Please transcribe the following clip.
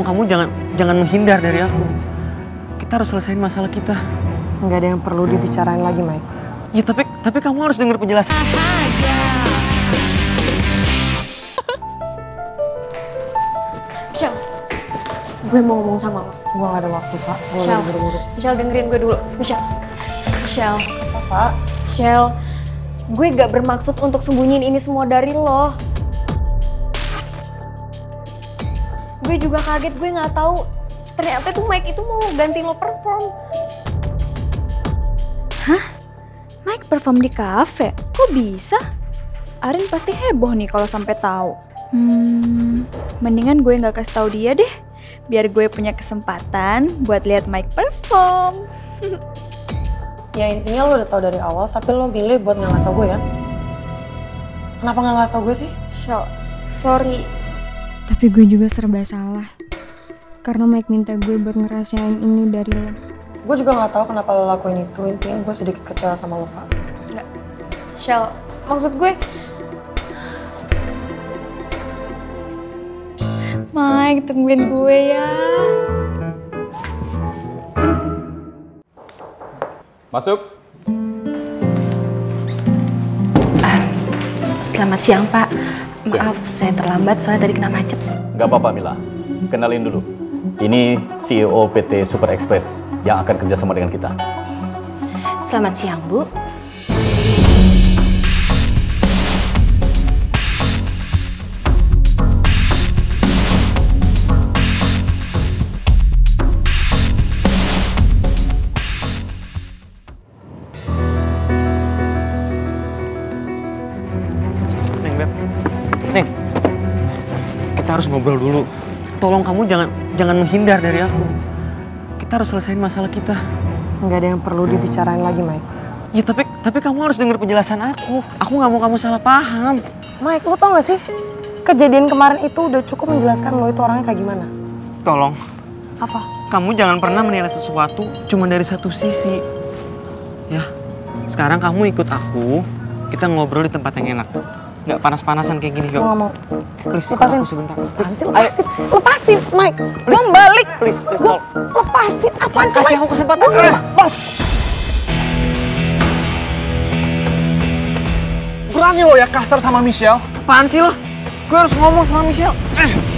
Kamu jangan menghindar dari aku. Kita harus selesaiin masalah kita. Nggak ada yang perlu dibicarain lagi, Mike. Ya tapi kamu harus dengar penjelasan. Michelle, gue mau ngomong sama lo. Gue nggak ada waktu, Pak. Gue lagi Michelle, buru-buru. Michelle dengerin gue dulu. Michelle. Pak. Michelle, gue gak bermaksud untuk sembunyiin ini semua dari lo. Gue juga kaget, gue gak tahu ternyata tuh Mike itu mau ganti lo perform. Hah? Mike perform di kafe? Kok bisa? Arin pasti heboh nih kalau sampai tahu. Mendingan gue nggak kasih tahu dia deh, biar gue punya kesempatan buat lihat Mike perform. Ya intinya lo udah tahu dari awal, tapi lo milih buat nggak ngasih tau gue kan? Kenapa nggak ngasih tau gue sih? Michelle, sorry. Tapi gue juga serba salah, karena Mike minta gue buat ngerasain ini dari lo. Gue juga nggak tahu kenapa lo lakuin itu. Intinya gue sedikit kecewa sama lo, Pak. Enggak. Michelle, maksud gue... Mike, tungguin gue ya. Masuk. Selamat siang, Pak. Siang. Maaf, saya terlambat soalnya tadi kena macet. Gak apa-apa, Mila. Kenalin dulu. Ini CEO PT Super Express yang akan kerjasama dengan kita. Selamat siang, Bu. Neng, kita harus ngobrol dulu. Tolong kamu jangan menghindar dari aku. Kita harus selesaiin masalah kita. Nggak ada yang perlu dibicarain lagi, Mike. Ya tapi kamu harus dengar penjelasan aku. Aku nggak mau kamu salah paham. Mike, lo tau gak sih? Kejadian kemarin itu udah cukup menjelaskan lo itu orangnya kayak gimana. Tolong, Apa? kamu jangan pernah menilai sesuatu cuma dari satu sisi. Ya, sekarang kamu ikut aku. Kita ngobrol di tempat yang enak. Nggak panas-panasan kayak gini, Gue Gak? gak mau. Please, ikut Lepasin. aku sebentar. Please, Lepasin. Lepasin, Mike. Gue Please. balik. Please, Gua lepasin. Apaan sih, kasih Mike? aku kesempatan. Bos. Berani lo ya kasar sama Michelle? Apaan sih lo? Gue harus ngomong sama Michelle.